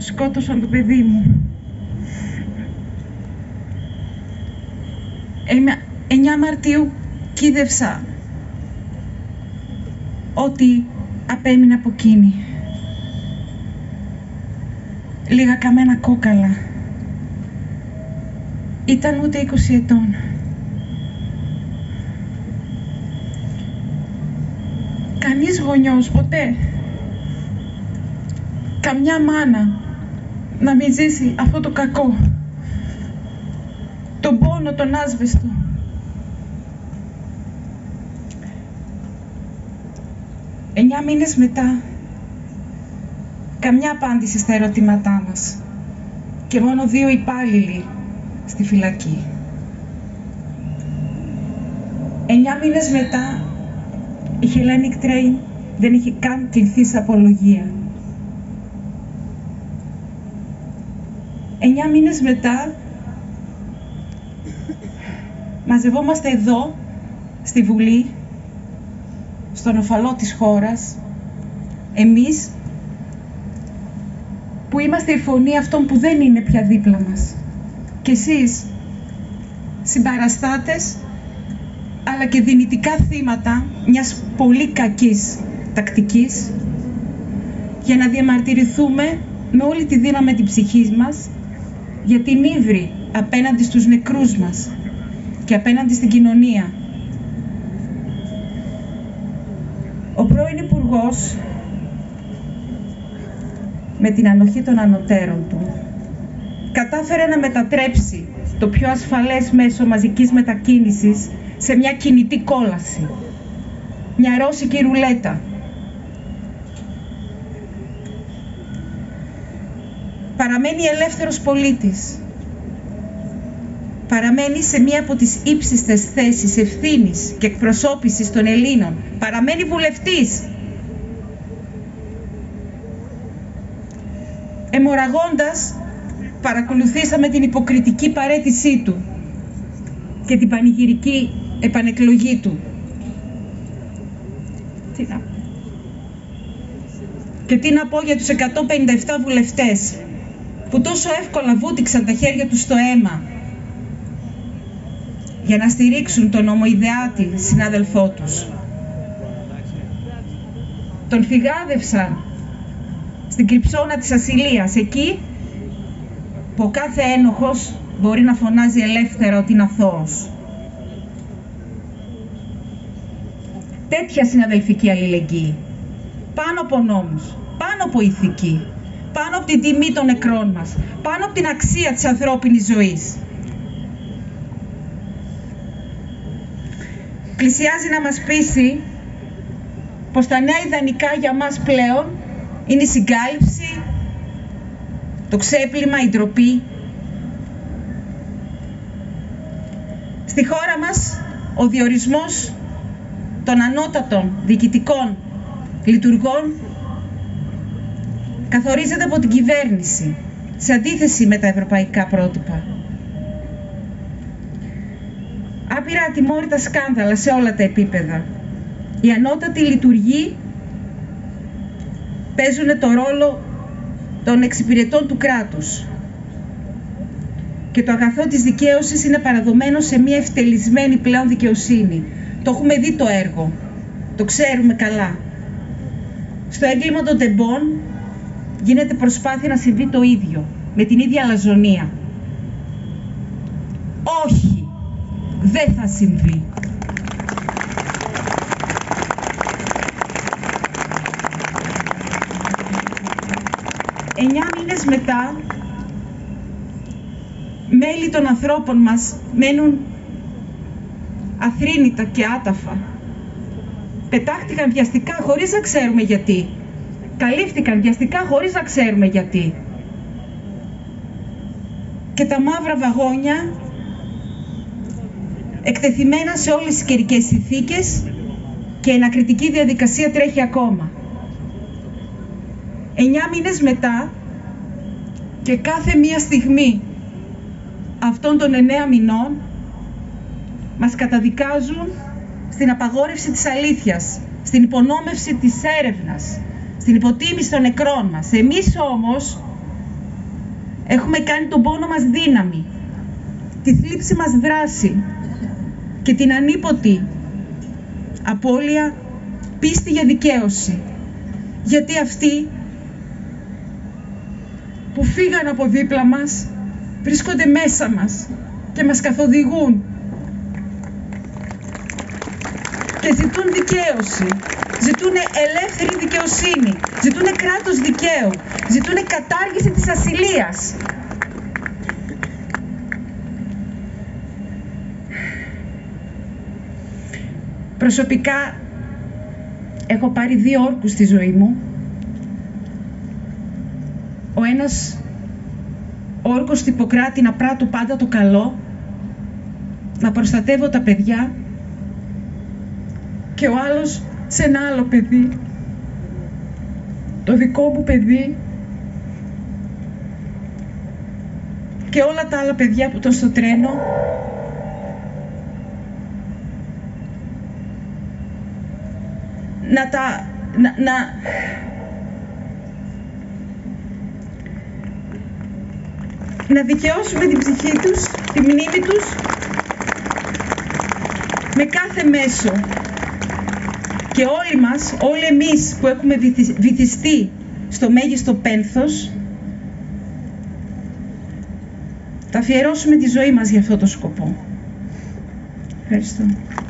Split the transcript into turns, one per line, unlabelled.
σκότωσαν το παιδί μου. 9 Μαρτίου κοίδευσα ό,τι απέμεινε από εκείνη. Λίγα καμένα κόκαλα. Ήταν ούτε 20 ετών. Κανείς γονιός ποτέ, καμιά μάνα να μην ζήσει αυτό το κακό, τον πόνο, τον άσβεστο. Εννιά μήνες μετά, καμιά απάντηση στα ερωτήματά μας και μόνο 2 υπάλληλοι στη φυλακή. 9 μήνες μετά, η Hellenic Train δεν είχε καν κληθεί σε απολογία. 9 μήνες μετά, μαζευόμαστε εδώ, στη Βουλή, στον οφαλό της χώρας, εμείς που είμαστε η φωνή αυτών που δεν είναι πια δίπλα μας. Και εσείς, συμπαραστάτες, αλλά και δυνητικά θύματα μιας πολύ κακής τακτικής, για να διαμαρτυρηθούμε με όλη τη δύναμη της ψυχής μας για την ύβρη απέναντι στους νεκρούς μας και απέναντι στην κοινωνία. Ο πρώην Υπουργός, με την ανοχή των ανωτέρων του, κατάφερε να μετατρέψει το πιο ασφαλές μέσο μαζικής μετακίνησης σε μια κινητή κόλαση, μια ρώσικη ρουλέτα. Παραμένει ελεύθερος πολίτης. Παραμένει σε μία από τις ύψιστες θέσεις ευθύνης και εκπροσώπησης των Ελλήνων. Παραμένει βουλευτής. Αιμορραγώντας, παρακολουθήσαμε την υποκριτική παραίτησή του και την πανηγυρική επανεκλογή του. Και τι να πω για τους 157 βουλευτές που τόσο εύκολα βούτυξαν τα χέρια τους στο αίμα για να στηρίξουν τον ομοειδεάτη συνάδελφό τους. Τον φυγάδευσαν στην κρυψώνα της ασυλίας, εκεί που ο κάθε ένοχος μπορεί να φωνάζει ελεύθερα ότι είναι αθώος. Τέτοια συναδελφική αλληλεγγύη, πάνω από νόμους, πάνω από ηθική, πάνω από την τιμή των νεκρών μας, πάνω από την αξία της ανθρώπινης ζωής. Πλησιάζει να μας πείσει πως τα νέα ιδανικά για μας πλέον είναι η συγκάλυψη, το ξέπλυμα, η ντροπή. Στη χώρα μας ο διορισμός των ανώτατων διοικητικών λειτουργών καθορίζεται από την κυβέρνηση, σε αντίθεση με τα ευρωπαϊκά πρότυπα. Άπειρα ατιμόρυτα σκάνδαλα σε όλα τα επίπεδα. Οι ανώτατοι λειτουργοί παίζουν το ρόλο των εξυπηρετών του κράτους και το αγαθό της δικαίωσης είναι παραδομένο σε μια ευτελισμένη πλέον δικαιοσύνη. Το έχουμε δει το έργο, το ξέρουμε καλά. Στο έγκλημα των τεμπών γίνεται προσπάθεια να συμβεί το ίδιο, με την ίδια αλαζονία. Όχι, δεν θα συμβεί. Εννιά μήνες μετά, μέλη των ανθρώπων μας μένουν αθρήνητα και άταφα. Πετάχτηκαν βιαστικά χωρίς να ξέρουμε γιατί. Καλύφθηκαν βιαστικά χωρίς να ξέρουμε γιατί. Και τα μαύρα βαγόνια, εκτεθειμένα σε όλες τις καιρικές συνθήκες, και η ανακριτική διαδικασία τρέχει ακόμα. 9 μήνες μετά και κάθε μία στιγμή αυτών των 9 μηνών μας καταδικάζουν στην απαγόρευση της αλήθειας, στην υπονόμευση της έρευνας, στην υποτίμηση των νεκρών μας. Εμείς όμως Έχουμε κάνει τον πόνο μας δύναμη, τη θλίψη μας δράση και την ανίποτη απώλεια πίστη για δικαίωση. Γιατί αυτοί που φύγαν από δίπλα μας βρίσκονται μέσα μας και μας καθοδηγούν και ζητούν δικαίωση, ζητούν ελεύθερη δικαιοσύνη, ζητούν κράτος δικαίου, ζητούν κατάργηση της ασυλίας. Προσωπικά έχω πάρει 2 όρκους στη ζωή μου. Ο ένας όρκος του Ιπποκράτη να πράττω πάντα το καλό, να προστατεύω τα παιδιά, και ο άλλος σε ένα άλλο παιδί, το δικό μου παιδί και όλα τα άλλα παιδιά που ήταν στο τρένο, να δικαιώσουμε την ψυχή τους, τη μνήμη τους με κάθε μέσο. Και όλοι μας, όλοι εμείς που έχουμε βυθιστεί στο μέγιστο πένθος, θα αφιερώσουμε τη ζωή μας για αυτό το σκοπό. Ευχαριστώ.